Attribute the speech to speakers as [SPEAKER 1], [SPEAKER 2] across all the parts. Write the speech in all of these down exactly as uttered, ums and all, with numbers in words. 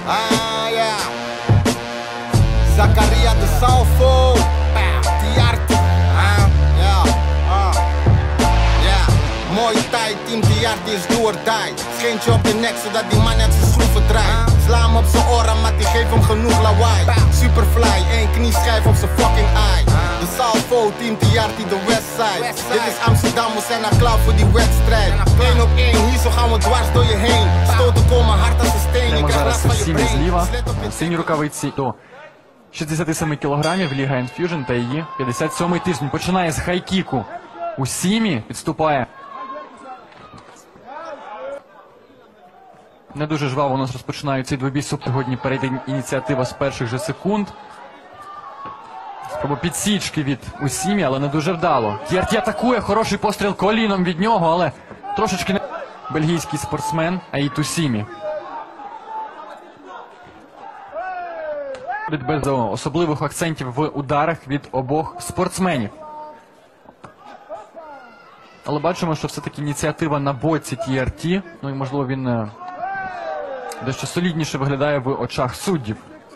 [SPEAKER 1] Ah, yeah. Zakaria de Salfo, Tiarti, ah, yeah, ah, yeah. Mooie tijd, team Tiarti is do or die. Scheentje op je nek zodat die man net zijn schroeven draait. Sla hem op zijn oren, maar die geeft hem genoeg lawaai. Superfly, één knieschijf op zijn fucking eye. De Salfo, team Tiarti, de Westside. Dit is Amsterdam, we zijn er klaar voor die wedstrijd. Eén op één, hier zo gaan we dwars door je heen. Stoten komen hard als een steen, je krijgt last van je
[SPEAKER 2] Сімі зліва,
[SPEAKER 1] brain.
[SPEAKER 2] сині рукавиці до шістдесят сім кілограмів, Ліга Infusion та її п'ятдесят сьомий тиждень. Починає з хайкіку. У Сімі підступає. Не дуже жваво у нас розпочинають цей двобій. Сьогодні перейде ініціатива з перших же секунд. Спроба підсічки від Усімі, але не дуже вдало. Тіарті атакує, хороший постріл коліном від нього, але трошечки не... Бельгійський спортсмен Аїт Усімі. Без особливих акцентів в ударах від обох спортсменів. Але бачимо, що все-таки ініціатива на боці Тіарті. Ну і можливо він дещо солідніше виглядає в очах суддів.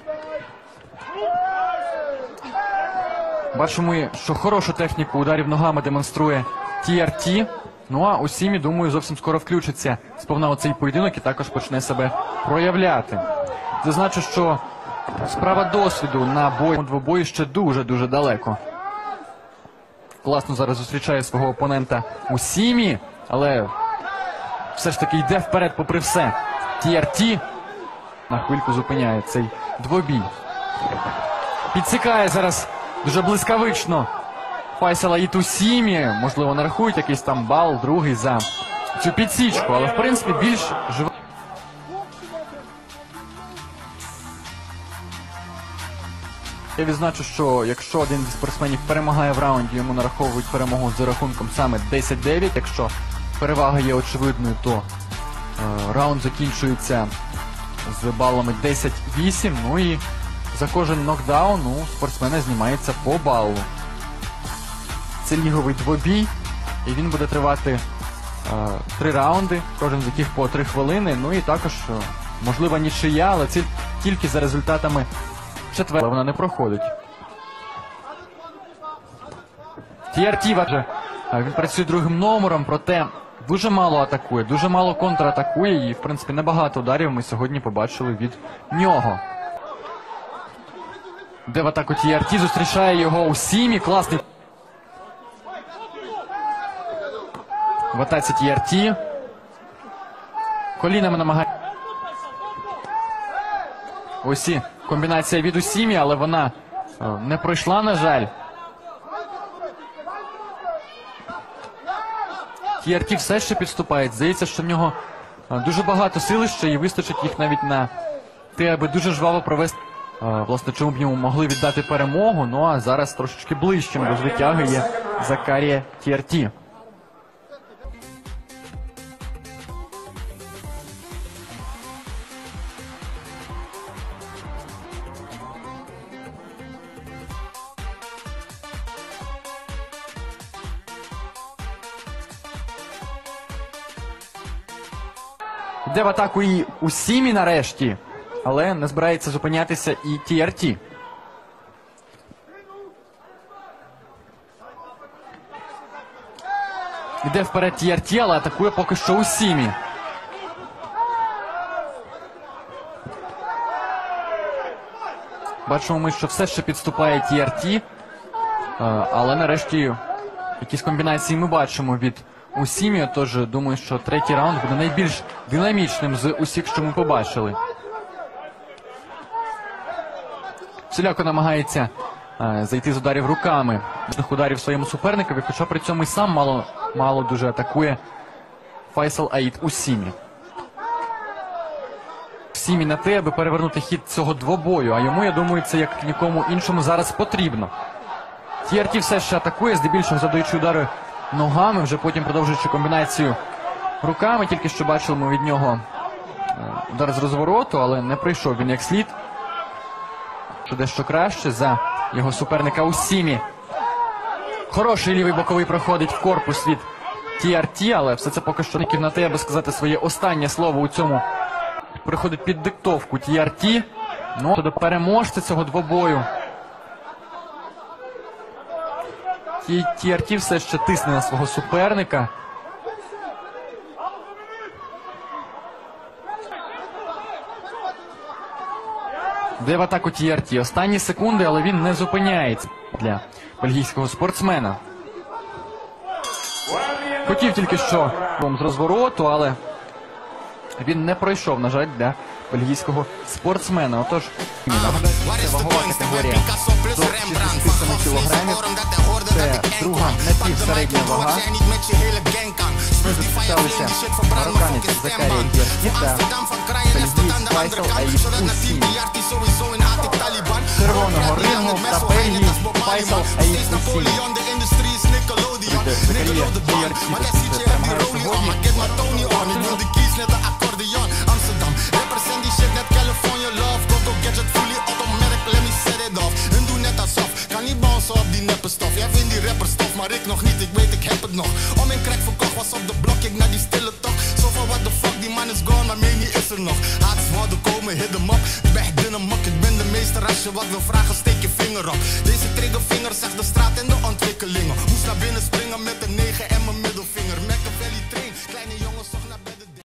[SPEAKER 2] Бачимо, що хорошу техніку ударів ногами демонструє Тіарті. Ну а Усімі, думаю, зовсім скоро включиться сповна у цей поєдинок і також почне себе проявляти. Зазначу, що справа досвіду на бою двобої ще дуже-дуже далеко. Класно зараз зустрічає свого опонента Усімі, але все ж таки йде вперед попри все. Тіарті на хвильку зупиняє цей двобій. Підсікає зараз дуже блискавично Файсал Аїт Усімі. Можливо, нарахують якийсь там бал, другий за цю підсічку, але в принципі більш живо. Я відзначу, що якщо один зі спортсменів перемагає в раунді, йому нараховують перемогу з рахунком саме десять дев'ять. Якщо перевага є очевидною, то е, раунд закінчується з балами десять вісім. Ну і за кожен нокдаун у спортсмена знімається по балу. Це ліговий двобій, і він буде тривати е, три раунди, кожен з яких по три хвилини. Ну і також е, можлива нічия, але це тільки за результатами четвер... вона не проходить. Тіарті вже він працює другим номером, проте дуже мало атакує, дуже мало контратакує і, в принципі, небагато ударів ми сьогодні побачили від нього. Де в атаку Тіарті, зустрічає його Усімі, класний. В атаці Тіарті. Колінами намагає. Ось і комбінація від Усімі, але вона не пройшла, на жаль. Тіарті все ще підступає. Здається, що в нього дуже багато сили ще і вистачить їх навіть на те, аби дуже жваво провести. Власне, чому б йому могли віддати перемогу, ну а зараз трошечки ближчим до звитяги є Закарія Тіарті. Йде в атаку і Усімі нарешті, але не збирається зупинятися і Тіарті. Йде вперед Тіарті, але атакує поки що Усімі. Бачимо ми, що все ще підступає Тіарті, але нарешті якісь комбінації ми бачимо від Усімі, тож думаю, що третій раунд буде найбільш динамічним з усіх, що ми побачили. Всіляко намагається е, зайти з ударів руками, з ударів своєму суперникові, хоча при цьому і сам мало, мало дуже атакує Файсал Аїт Усімі. Усімі на те, аби перевернути хід цього двобою, а йому, я думаю, це як нікому іншому зараз потрібно. Тіарті все ще атакує, здебільшого задаючи удари ногами, вже потім продовжуючи комбінацію руками. Тільки що бачили ми від нього удар з розвороту, але не прийшов він як слід. Дещо краще за його суперника Усімі. Хороший лівий боковий проходить в корпус від Тіарті, але все це поки що на те, аби сказати своє останнє слово у цьому переходить під диктовку Ті Ар Ті. Ну, до переможця цього двобою. Ті Ар Ті все ще тисне на свого суперника. Де в атаку Ті Ар Ті. Останні секунди, але він не зупиняється для бельгійського спортсмена. Хотів тільки що з розвороту, але він не пройшов, на жаль, для бельгійського спортсмена. Отож, це вагова категорія до шістдесят семи кілограмів. Це друга напівсередня вага. Ми зустрічалися марокканець Закарія Гершні та бельгієць Файсал Аїд Усімі. Червоного рингу та Бельгії Файсал Аїд Усімі. Закарія Гершні перемагає сьогодні.
[SPEAKER 1] Jij vindt die rapper stof, maar ik nog niet, ik weet ik heb het nog. Om mijn crack verkocht was op de blok, ik naar die stille toch. Zo van what the fuck, die man is gone, maar Meni is er nog. Haat woorden komen, hit hem op. Weg binnen mak, ik ben de meester, als je wat wil vragen, steek je vinger op. Deze triggervinger zegt de straat en de ontwikkelingen. Moest naar binnen springen met een negen en mijn middelvinger.